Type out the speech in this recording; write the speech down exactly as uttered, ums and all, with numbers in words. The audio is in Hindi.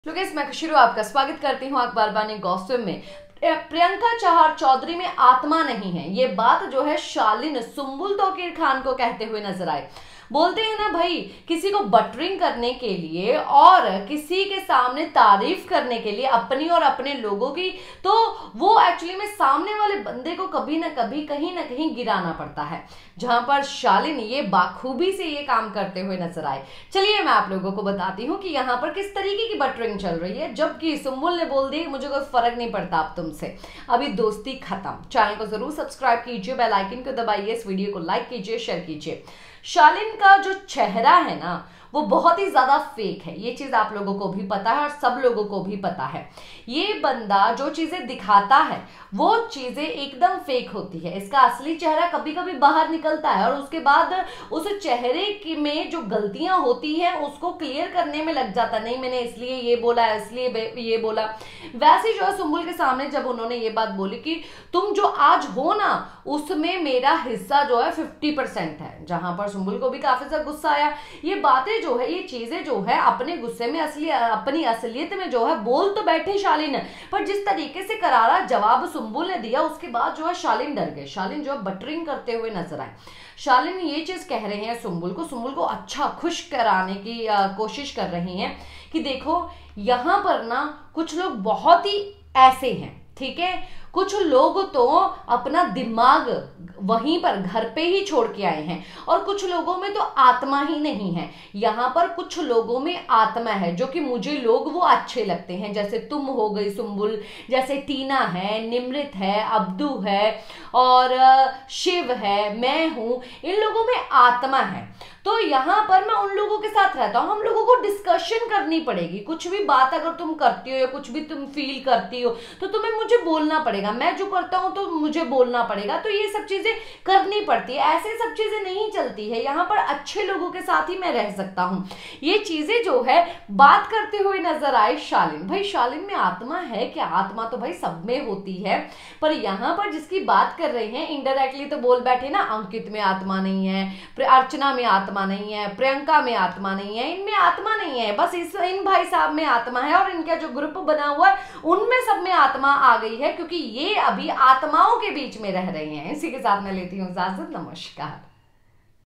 तो गाइस मैं खुशी आपका स्वागत करती हूँ अखबार बानी गॉसिप में। प्रियंका चहर चौधरी में आत्मा नहीं है, ये बात जो है शालीन सुंबुल तौकीर खान को कहते हुए नजर आए। बोलते हैं ना भाई, किसी को बटरिंग करने के लिए और किसी के सामने तारीफ करने के लिए अपनी और अपने लोगों की, तो वो एक्चुअली में सामने वाले बंदे को कभी ना कभी कहीं ना कहीं गिराना पड़ता है, जहां पर शालीन ये बाखूबी से ये काम करते हुए नजर आए। चलिए मैं आप लोगों को बताती हूँ कि यहाँ पर किस तरीके की बटरिंग चल रही है। जबकि सुंबुल ने बोल दिया मुझे कोई फर्क नहीं पड़ता अब तुमसे, अभी दोस्ती खत्म। चैनल को जरूर सब्सक्राइब कीजिए, बेल आइकन को दबाइए, इस वीडियो को लाइक कीजिए, शेयर कीजिए। शालीन का जो चेहरा है ना वो बहुत ही ज्यादा फेक है, ये चीज आप लोगों को भी पता है और सब लोगों को भी पता है। ये बंदा जो चीजें दिखाता है वो चीजें एकदम फेक होती है। इसका असली चेहरा कभी कभी बाहर निकलता है और उसके बाद उस चेहरे की में जो गलतियां होती हैं उसको क्लियर करने में लग जाता, नहीं मैंने इसलिए ये बोला, इसलिए ये बोला। वैसे जो है सुंबुल के सामने जब उन्होंने ये बात बोली कि तुम जो आज हो ना उसमें मेरा हिस्सा जो है फिफ्टी परसेंट है, जहां पर सुंबुल को भी काफी ज्यादा गुस्सा आया। ये बातें जो है, ये चीजें जो है अपने गुस्से में असली अपनी असलियत में जो है बोल तो बैठे शालीन, पर जिस तरीके से करारा जवाब सुंबुल ने दिया उसके बाद जो है शालीन डर गए। शालीन जो है बटरिंग करते हुए नजर आए। शालीन ये चीज कह रहे हैं सुंबुल को, सुंबुल को अच्छा खुश कराने की आ, कोशिश कर रही हैं कि देखो यहां पर ना कुछ लोग बहुत ही ऐसे हैं, ठीक है, कुछ लोग तो अपना दिमाग वहीं पर घर पे ही छोड़ के आए हैं और कुछ लोगों में तो आत्मा ही नहीं है। यहाँ पर कुछ लोगों में आत्मा है जो कि मुझे लोग वो अच्छे लगते हैं, जैसे तुम हो गई सुंबुल, जैसे टीना है, निमृत है, अब्दू है और शिव है, मैं हूं, इन लोगों में आत्मा है। तो यहाँ पर मैं उन लोगों के साथ रहता हूँ, हम लोगों को डिस्कशन करनी पड़ेगी। कुछ भी बात अगर तुम करती हो या कुछ भी तुम फील करती हो तो तुम्हें मुझे बोलना पड़ेगा, मैं जो करता हूं तो मुझे बोलना पड़ेगा। तो ये सब चीजें करनी पड़ती है, ऐसे सब चीजें नहीं चलती है। यहाँ पर अच्छे लोगों के साथ ही मैं रह सकता हूँ, ये चीजें जो है बात करते हुए नजर आए शालीन। भाई शालीन में आत्मा है क्या? आत्मा तो भाई सब में होती है, पर यहाँ पर जिसकी बात कर रहे हैं इनडायरेक्टली तो बोल बैठे ना, अंकित में आत्मा नहीं है, अर्चना में आत्मा नहीं है, प्रियंका में आत्मा नहीं है, इनमें आत्मा नहीं है, बस इस इन भाई साहब में आत्मा है और इनका जो ग्रुप बना हुआ है उनमें सब में आत्मा आ गई है, क्योंकि ये अभी आत्माओं के बीच में रह रहे हैं। इसी के साथ मैं लेती हूँ इजाजत, नमस्कार।